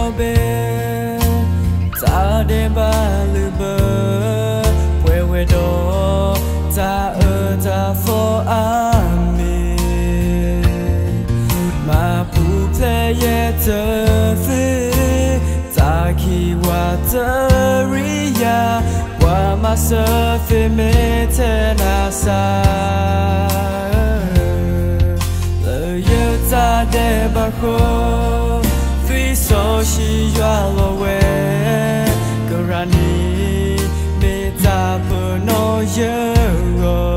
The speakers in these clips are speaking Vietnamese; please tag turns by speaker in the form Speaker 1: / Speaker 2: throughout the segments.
Speaker 1: nhau bên ta đêm ba lư bờ quê quê đó ta ở ta phố ami mà phụ thế ye tơ phi ta khi qua tơ ria qua mà sơ phi mê thế na sa lời yêu ta để bà khô phi so shi yua lo we Karani me ta per no ye go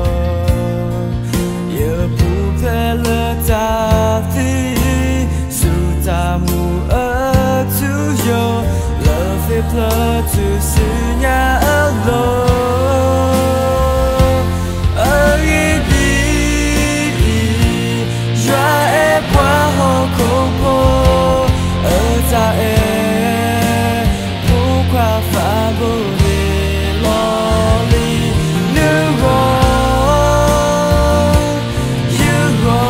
Speaker 1: ye pu pe le ta fi su ta mu a to yo love it blood to see ya alone ta e qua pha bồ đề lo li nữ rô you rô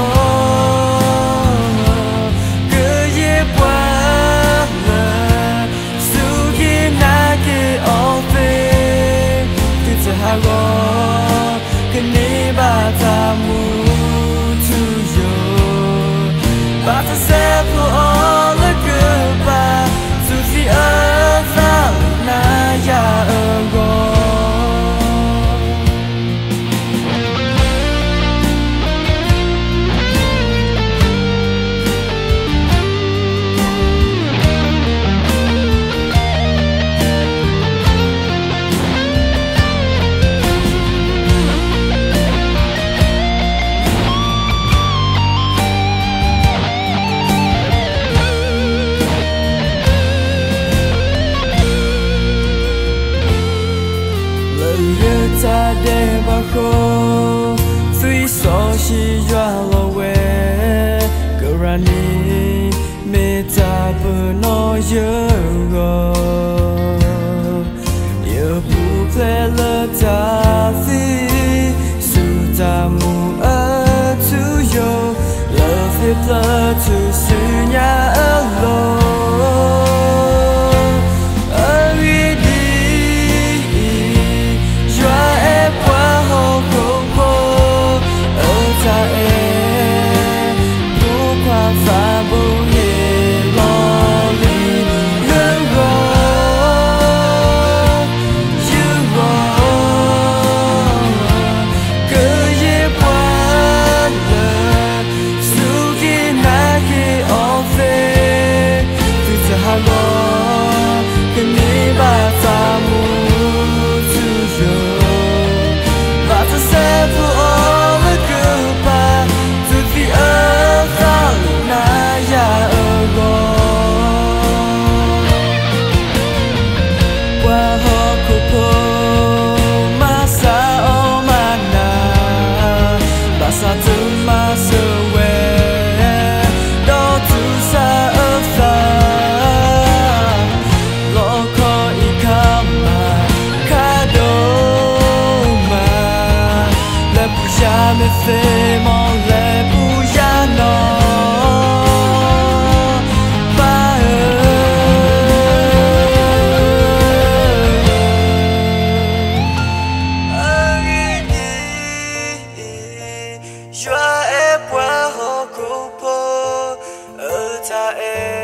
Speaker 1: cứ ye qua lờ su ye na ke o fe tu te ha rô ke ne ba ta mu tu yo ba ta se pu o ta để bà khô tuy so shi yua lo we Karani me ta bờ no ye go ye pu ple le ta fi su ta mu a to yo love it blood to su nya alone me fait mon lait bouillano pas joie et boire au coupeau ta